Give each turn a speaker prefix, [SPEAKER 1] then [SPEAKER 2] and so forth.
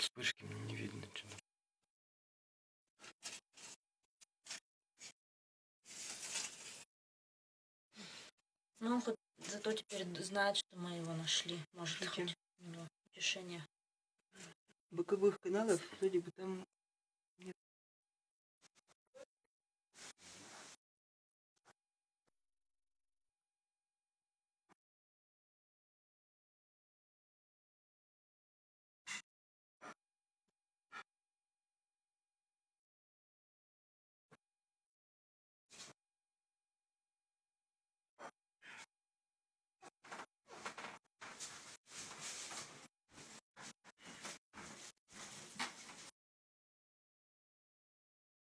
[SPEAKER 1] вспышки мне не видно что-то.
[SPEAKER 2] Ну, хоть зато теперь знает, что мы его нашли. Может, хоть у него утешение.
[SPEAKER 3] Боковых каналов вроде бы там